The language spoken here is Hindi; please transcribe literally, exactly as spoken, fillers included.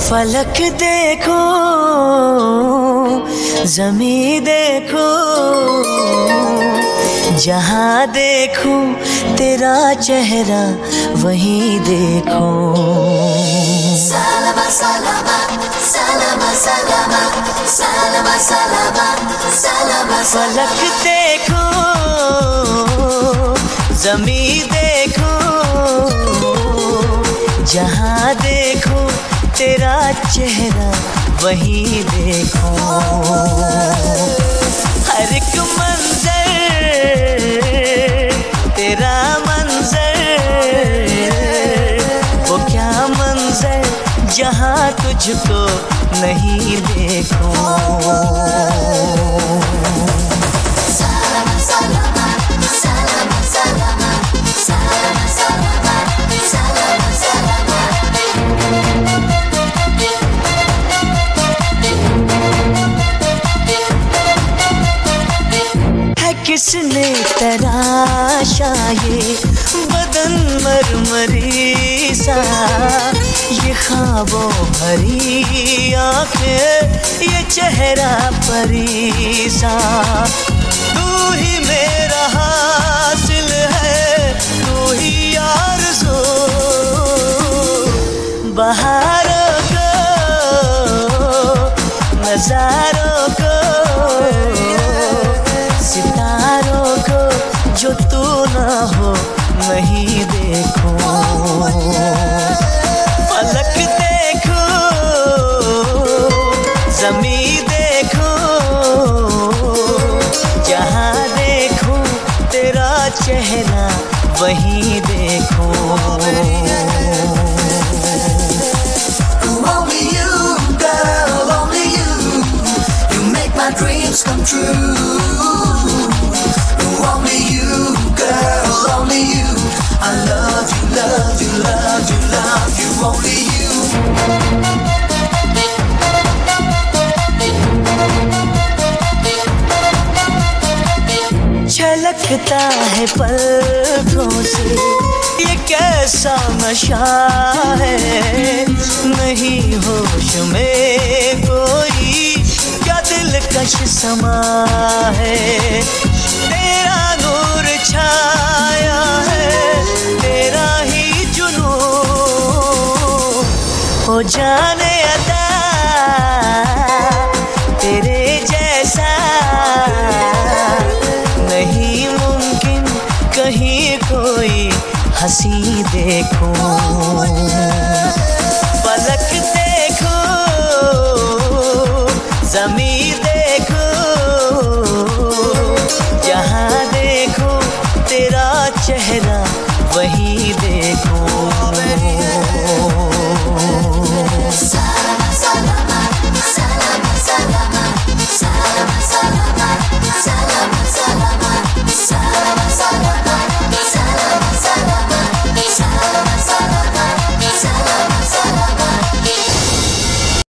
फलक देखो, ज़मीं देखो, जहाँ देखो तेरा चेहरा वहीं देखो। सलामा सलामा सलामा सलामा सलामा सलामा सलामा। फलक देखो, ज़मीं देखो, जहाँ देखो तेरा चेहरा वहीं देखो। हर एक मंजर तेरा मंजर, वो क्या मंजर जहाँ तुझको नहीं देखो। सलामा सलामा सलामा सलामा सलामा सलामा सलामा सलामा। है किसने तराशा ये बदन मरमरी सा, ये ख्वाबों भरी आँखें, ये चेहरा परी सा। तू ही मेरा हासिल है, तू ही आरज़ू, बहारों को, नज़ारों को, सितारों को, जो तू ना हो नहीं देखो। फलक देखो, ज़मीं देखो, जहाँ देखो तेरा चेहरा वहीं देखो। Only you, girl, only you. You make my dreams come true. Only you, girl, only you. I love you, love you, love you, love you. Only you. छलकता है पलकों से ये कैसा नशा है, नहीं होश में कोई क्या दिलकश समा है। तेरा नूर छाया है, तेरा ही जुनून, हो जाने अता तेरे जैसा नहीं मुमकिन कहीं कोई हंसी देखो। फलक देखो, ज़मीं देखो, जहाँ देखो तेरा चेहरा वहीं देखो।